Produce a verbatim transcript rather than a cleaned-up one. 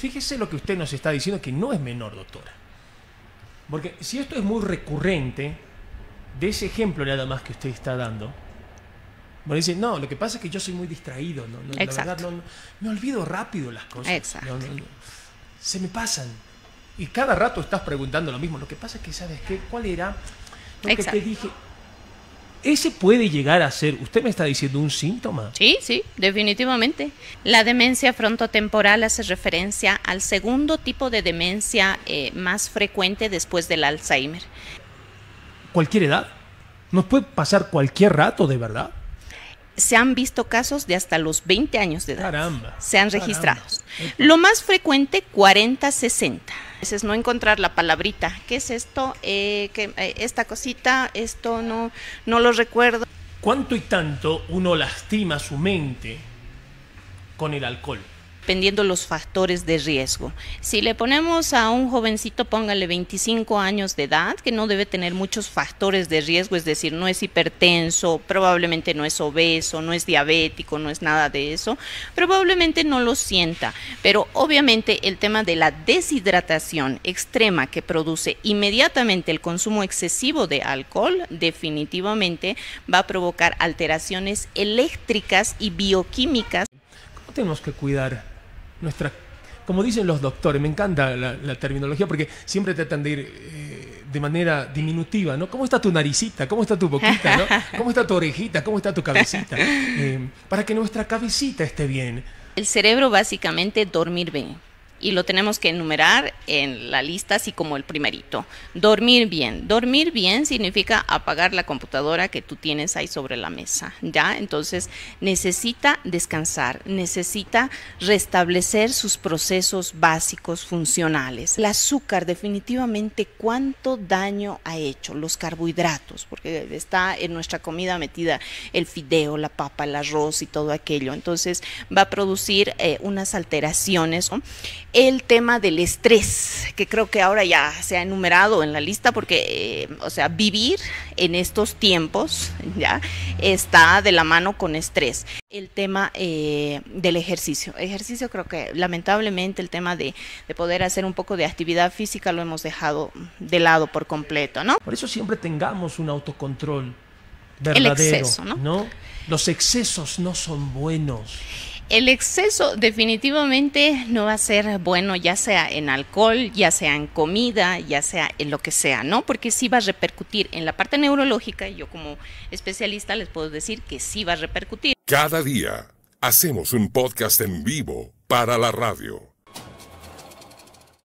fíjese lo que usted nos está diciendo, que no es menor, doctora. Porque si esto es muy recurrente, de ese ejemplo nada más que usted está dando, bueno, dice, no, lo que pasa es que yo soy muy distraído, ¿no? No, la verdad, no, no, me olvido rápido las cosas. Exacto. No, no, no, se me pasan. Y cada rato estás preguntando lo mismo. Lo que pasa es que, ¿sabes qué? ¿Cuál era lo Exacto. que te dije? ¿Ese puede llegar a ser, usted me está diciendo, un síntoma? Sí, sí, definitivamente. La demencia frontotemporal hace referencia al segundo tipo de demencia eh, más frecuente después del Alzheimer. ¿Cualquier edad? ¿Nos puede pasar cualquier rato, de verdad? Se han visto casos de hasta los veinte años de edad. Caramba. Se han caramba. registrado. Lo más frecuente, cuarenta a sesenta. Es no encontrar la palabrita. ¿Qué es esto? Eh, que, eh, esta cosita, esto no, no lo recuerdo. ¿Cuánto y tanto uno lastima su mente con el alcohol? Dependiendo los factores de riesgo. Si le ponemos a un jovencito, póngale veinticinco años de edad, que no debe tener muchos factores de riesgo, es decir, no es hipertenso, probablemente no es obeso, no es diabético, no es nada de eso, probablemente no lo sienta, pero obviamente el tema de la deshidratación extrema que produce inmediatamente el consumo excesivo de alcohol, definitivamente va a provocar alteraciones eléctricas y bioquímicas. ¿Cómo tenemos que cuidar nuestra, como dicen los doctores, me encanta la, la terminología porque siempre tratan de ir eh, de manera diminutiva, ¿no? ¿Cómo está tu naricita? ¿Cómo está tu boquita? ¿No? ¿Cómo está tu orejita? ¿Cómo está tu cabecita? Eh, para que nuestra cabecita esté bien. El cerebro básicamente dormir bien. Y lo tenemos que enumerar en la lista así como el primerito. Dormir bien. Dormir bien significa apagar la computadora que tú tienes ahí sobre la mesa, ¿ya? Entonces necesita descansar, necesita restablecer sus procesos básicos funcionales. El azúcar definitivamente cuánto daño ha hecho, los carbohidratos, porque está en nuestra comida metida el fideo, la papa, el arroz y todo aquello. Entonces va a producir eh, unas alteraciones, ¿no? El tema del estrés, que creo que ahora ya se ha enumerado en la lista porque, eh, o sea, vivir en estos tiempos ya está de la mano con estrés. El tema eh, del ejercicio. Ejercicio creo que lamentablemente el tema de, de poder hacer un poco de actividad física lo hemos dejado de lado por completo, ¿no? Por eso siempre tengamos un autocontrol verdadero. El exceso, ¿no? ¿no? Los excesos no son buenos. El exceso definitivamente no va a ser bueno, ya sea en alcohol, ya sea en comida, ya sea en lo que sea, ¿no? Porque sí va a repercutir en la parte neurológica, y yo como especialista les puedo decir que sí va a repercutir. Cada día hacemos un podcast en vivo para la radio.